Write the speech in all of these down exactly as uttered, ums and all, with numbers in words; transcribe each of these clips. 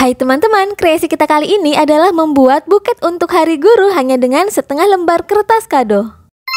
Hai teman-teman, kreasi kita kali ini adalah membuat buket untuk Hari Guru hanya dengan setengah lembar kertas kado.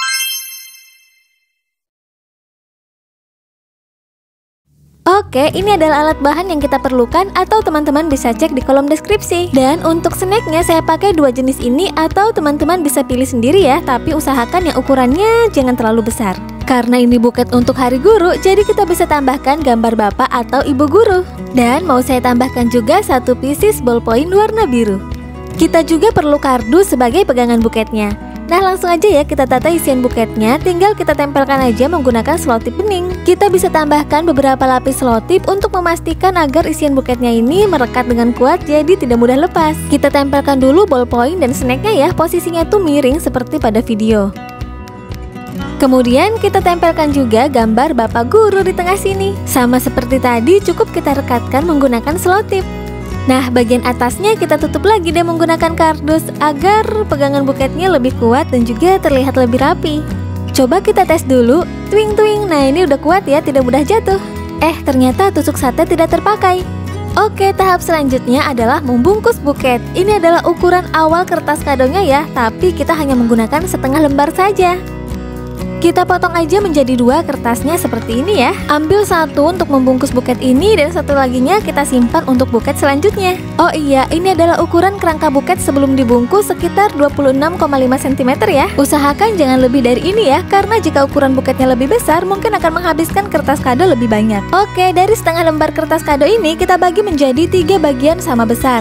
Oke, ini adalah alat bahan yang kita perlukan atau teman-teman bisa cek di kolom deskripsi. Dan untuk snacknya saya pakai dua jenis ini atau teman-teman bisa pilih sendiri ya, tapi usahakan yang ukurannya jangan terlalu besar. Karena ini buket untuk Hari Guru, jadi kita bisa tambahkan gambar bapak atau ibu guru. Dan mau saya tambahkan juga satu pieces ballpoint warna biru. Kita juga perlu kardus sebagai pegangan buketnya. Nah langsung aja ya kita tata isian buketnya, tinggal kita tempelkan aja menggunakan selotip bening. Kita bisa tambahkan beberapa lapis selotip untuk memastikan agar isian buketnya ini merekat dengan kuat jadi tidak mudah lepas. Kita tempelkan dulu ballpoint dan snacknya ya, posisinya tuh miring seperti pada video. Kemudian kita tempelkan juga gambar bapak guru di tengah sini. Sama seperti tadi, cukup kita rekatkan menggunakan selotip. Nah, bagian atasnya kita tutup lagi deh menggunakan kardus agar pegangan buketnya lebih kuat dan juga terlihat lebih rapi. Coba kita tes dulu. Twing twing, nah ini udah kuat ya, tidak mudah jatuh. Eh, ternyata tusuk sate tidak terpakai. Oke, tahap selanjutnya adalah membungkus buket. Ini adalah ukuran awal kertas kadonya ya, tapi kita hanya menggunakan setengah lembar saja. Kita potong aja menjadi dua kertasnya seperti ini ya. Ambil satu untuk membungkus buket ini dan satu laginya kita simpan untuk buket selanjutnya. Oh iya, ini adalah ukuran kerangka buket sebelum dibungkus sekitar dua puluh enam koma lima sentimeter ya. Usahakan jangan lebih dari ini ya, karena jika ukuran buketnya lebih besar mungkin akan menghabiskan kertas kado lebih banyak. Oke, dari setengah lembar kertas kado ini kita bagi menjadi tiga bagian sama besar.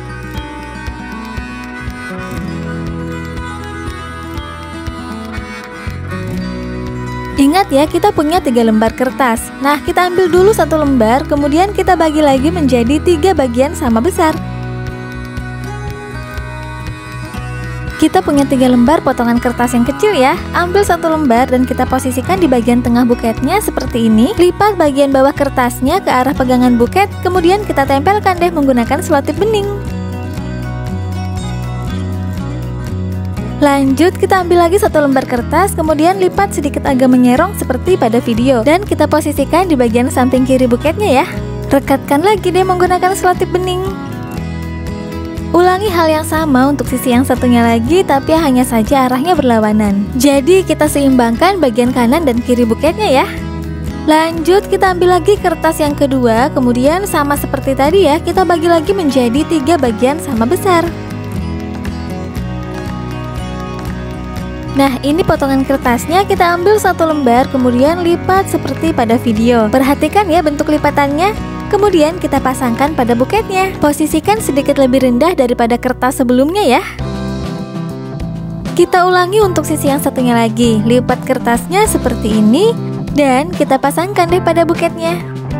Ingat ya, kita punya tiga lembar kertas. Nah, kita ambil dulu satu lembar, kemudian kita bagi lagi menjadi tiga bagian sama besar. Kita punya tiga lembar potongan kertas yang kecil ya. Ambil satu lembar dan kita posisikan di bagian tengah buketnya seperti ini. Lipat bagian bawah kertasnya ke arah pegangan buket, kemudian kita tempelkan deh menggunakan selotip bening. Lanjut, kita ambil lagi satu lembar kertas, kemudian lipat sedikit agak menyerong seperti pada video. Dan kita posisikan di bagian samping kiri buketnya ya. Rekatkan lagi deh menggunakan selotip bening. Ulangi hal yang sama untuk sisi yang satunya lagi, tapi hanya saja arahnya berlawanan. Jadi kita seimbangkan bagian kanan dan kiri buketnya ya. Lanjut, kita ambil lagi kertas yang kedua, kemudian sama seperti tadi ya, kita bagi lagi menjadi tiga bagian sama besar. Nah, ini potongan kertasnya, kita ambil satu lembar, kemudian lipat seperti pada video. Perhatikan ya bentuk lipatannya. Kemudian kita pasangkan pada buketnya. Posisikan sedikit lebih rendah daripada kertas sebelumnya ya. Kita ulangi untuk sisi yang satunya lagi. Lipat kertasnya seperti ini, dan kita pasangkan deh pada buketnya.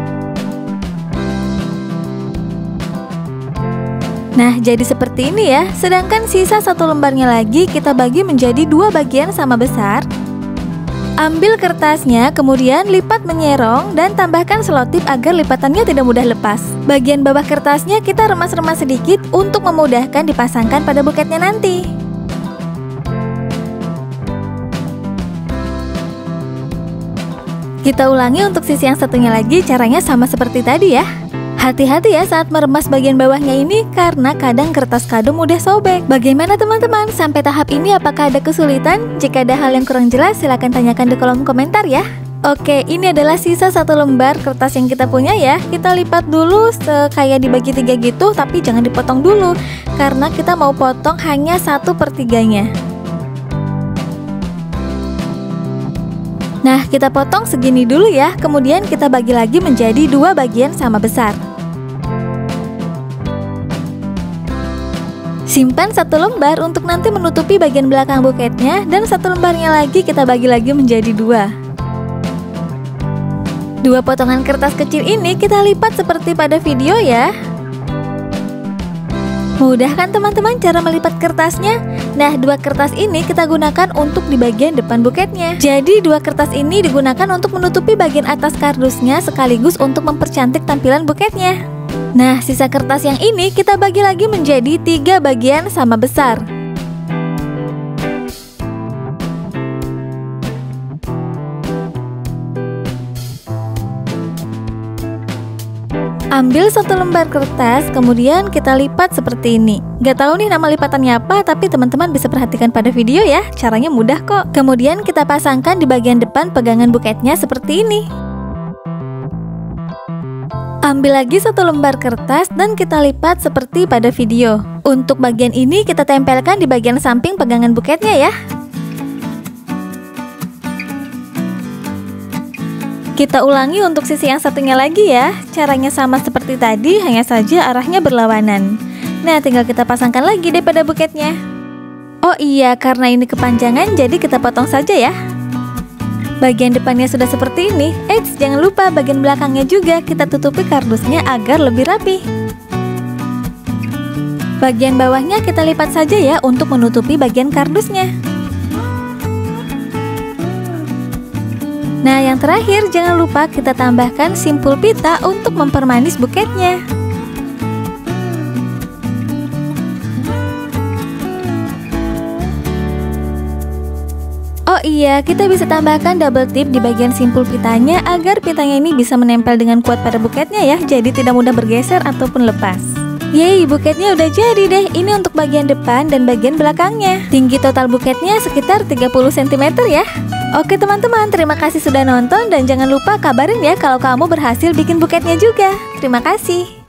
Nah, jadi seperti ini ya. Sedangkan sisa satu lembarnya lagi kita bagi menjadi dua bagian sama besar. Ambil kertasnya, kemudian lipat menyerong dan tambahkan selotip agar lipatannya tidak mudah lepas. Bagian bawah kertasnya kita remas-remas sedikit untuk memudahkan dipasangkan pada buketnya nanti. Kita ulangi untuk sisi yang satunya lagi, caranya sama seperti tadi ya. Hati-hati ya saat meremas bagian bawahnya ini karena kadang kertas kado mudah sobek. Bagaimana teman-teman? Sampai tahap ini apakah ada kesulitan? Jika ada hal yang kurang jelas silahkan tanyakan di kolom komentar ya. Oke, ini adalah sisa satu lembar kertas yang kita punya ya. Kita lipat dulu kayak dibagi tiga gitu, tapi jangan dipotong dulu karena kita mau potong hanya satu per tiganya. Nah, kita potong segini dulu ya. Kemudian kita bagi lagi menjadi dua bagian sama besar. Simpan satu lembar untuk nanti menutupi bagian belakang buketnya, dan satu lembarnya lagi kita bagi lagi menjadi dua. Dua potongan kertas kecil ini kita lipat seperti pada video ya. Mudah kan teman-teman cara melipat kertasnya? Nah, dua kertas ini kita gunakan untuk di bagian depan buketnya. Jadi dua kertas ini digunakan untuk menutupi bagian atas kardusnya sekaligus untuk mempercantik tampilan buketnya. Nah, sisa kertas yang ini kita bagi lagi menjadi tiga bagian sama besar. Ambil satu lembar kertas, kemudian kita lipat seperti ini. Gak tahu nih nama lipatannya apa, tapi teman-teman bisa perhatikan pada video ya. Caranya mudah kok. Kemudian kita pasangkan di bagian depan pegangan buketnya seperti ini. Ambil lagi satu lembar kertas dan kita lipat seperti pada video. Untuk bagian ini kita tempelkan di bagian samping pegangan buketnya ya. Kita ulangi untuk sisi yang satunya lagi ya. Caranya sama seperti tadi, hanya saja arahnya berlawanan. Nah, tinggal kita pasangkan lagi deh pada buketnya. Oh iya, karena ini kepanjangan, jadi kita potong saja ya. Bagian depannya sudah seperti ini. Eits, jangan lupa bagian belakangnya juga kita tutupi kardusnya agar lebih rapi. Bagian bawahnya kita lipat saja ya untuk menutupi bagian kardusnya. Nah, yang terakhir jangan lupa kita tambahkan simpul pita untuk mempermanis buketnya. Oh iya, kita bisa tambahkan double tip di bagian simpul pitanya agar pitanya ini bisa menempel dengan kuat pada buketnya ya, jadi tidak mudah bergeser ataupun lepas. Yeay, buketnya udah jadi deh. Ini untuk bagian depan dan bagian belakangnya. Tinggi total buketnya sekitar tiga puluh sentimeter ya. Oke teman-teman, terima kasih sudah nonton dan jangan lupa kabarin ya kalau kamu berhasil bikin buketnya juga. Terima kasih.